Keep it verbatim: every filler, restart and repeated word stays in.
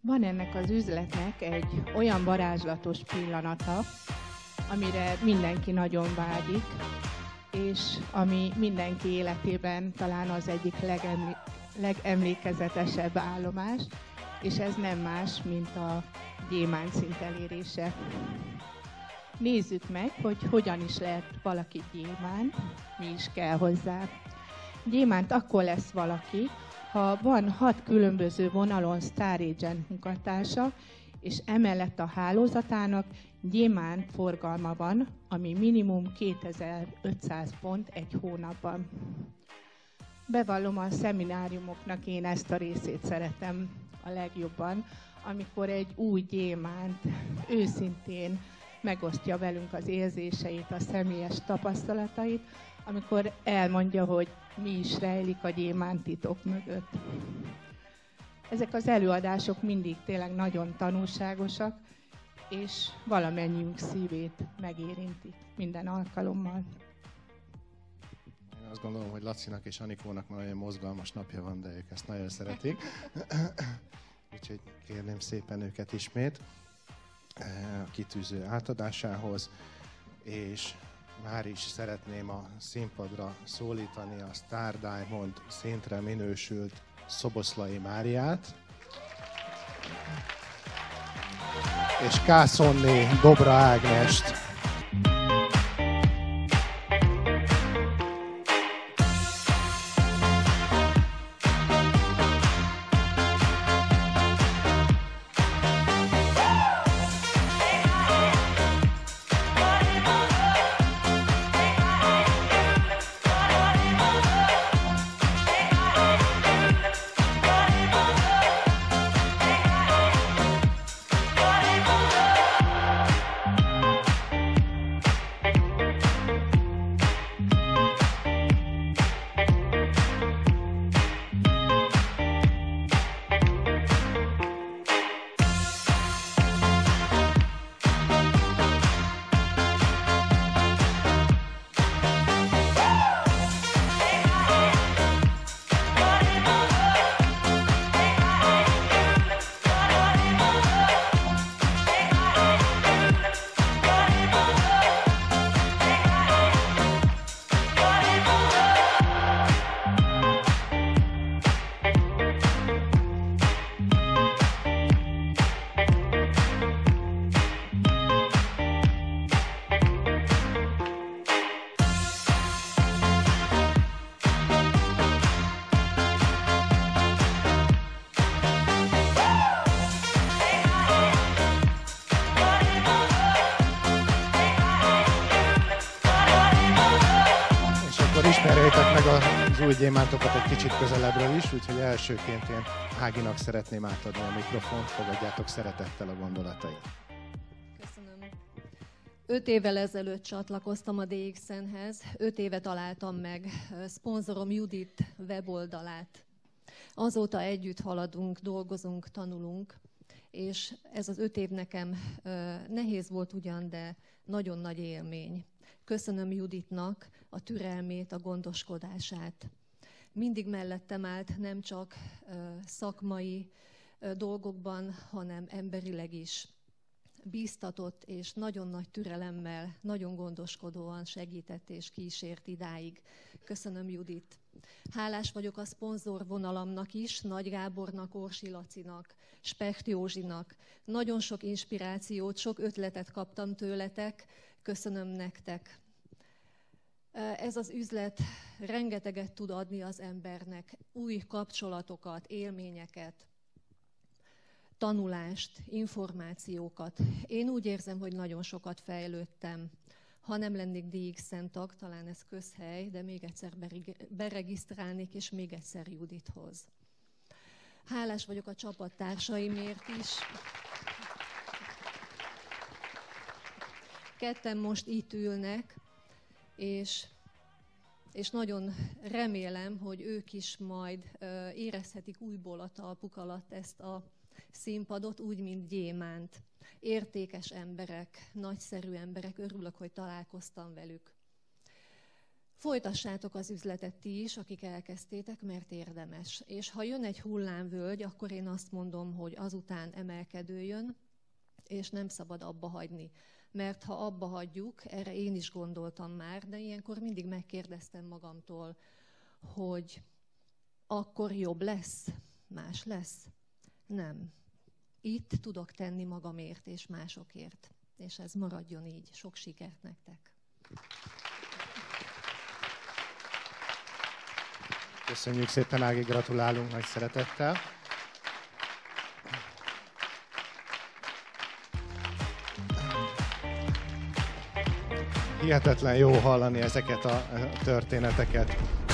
Van ennek az üzletnek egy olyan varázslatos pillanata, amire mindenki nagyon vágyik, és ami mindenki életében talán az egyik legemlé- legemlékezetesebb állomás, és ez nem más, mint a gyémánt szint elérése. Nézzük meg, hogy hogyan is lehet valaki gyémánt, mi is kell hozzá. Gyémánt akkor lesz valaki, ha van hat különböző vonalon Star Agent munkatársa, és emellett a hálózatának gyémánt forgalma van, ami minimum kétezer-ötszáz pont egy hónapban. Bevallom, a szemináriumoknak én ezt a részét szeretem a legjobban, amikor egy új gyémánt őszintén megosztja velünk az érzéseit, a személyes tapasztalatait, amikor elmondja, hogy mi is rejlik a gyémánt titok mögött. Ezek az előadások mindig tényleg nagyon tanulságosak, és valamennyiünk szívét megérintik minden alkalommal. Én azt gondolom, hogy Lacinak és Anikónak már olyan mozgalmas napja van, de ők ezt nagyon szeretik. Úgyhogy kérném szépen őket ismét a kitűző átadásához, és már is szeretném a színpadra szólítani a Star Diamond szintre minősült Szoboszlai Máriát, és Kászonné Dobra Ágnest. Ismerjétek meg az új gyémántokat egy kicsit közelebbről is, úgyhogy elsőként én Áginak szeretném átadni a mikrofont, fogadjátok szeretettel a gondolatait. Köszönöm. Öt évvel ezelőtt csatlakoztam a dé iksz en-hez, öt éve találtam meg szponzorom Judit weboldalát. Azóta együtt haladunk, dolgozunk, tanulunk, és ez az öt év nekem nehéz volt ugyan, de nagyon nagy élmény. Köszönöm Juditnak a türelmét, a gondoskodását. Mindig mellettem állt, nem csak szakmai dolgokban, hanem emberileg is. Bíztatott és nagyon nagy türelemmel, nagyon gondoskodóan segített és kísért idáig. Köszönöm Judit. Hálás vagyok a szponzorvonalamnak is, Nagy Gábornak, Orsi Lacinak, Specht Józsinak. Nagyon sok inspirációt, sok ötletet kaptam tőletek. Köszönöm nektek. Ez az üzlet rengeteget tud adni az embernek, új kapcsolatokat, élményeket, tanulást, információkat. Én úgy érzem, hogy nagyon sokat fejlődtem. Ha nem lennék dé iksz en tag, talán ez közhely, de még egyszer beregisztrálnék, és még egyszer Judithoz. Hálás vagyok a csapattársaimért is. Ketten most itt ülnek, és, és nagyon remélem, hogy ők is majd érezhetik újból a talpuk alatt ezt a színpadot, úgy, mint gyémánt. Értékes emberek, nagyszerű emberek, örülök, hogy találkoztam velük. Folytassátok az üzletet ti is, akik elkezdtétek, mert érdemes. És ha jön egy hullámvölgy, akkor én azt mondom, hogy azután emelkedő jön, és nem szabad abba hagyni. Mert ha abba hagyjuk, erre én is gondoltam már, de ilyenkor mindig megkérdeztem magamtól, hogy akkor jobb lesz, más lesz? Nem. Itt tudok tenni magamért és másokért. És ez maradjon így. Sok sikert nektek! Köszönjük szépen, Ági, gratulálunk nagy szeretettel. Hihetetlen jó hallani ezeket a történeteket.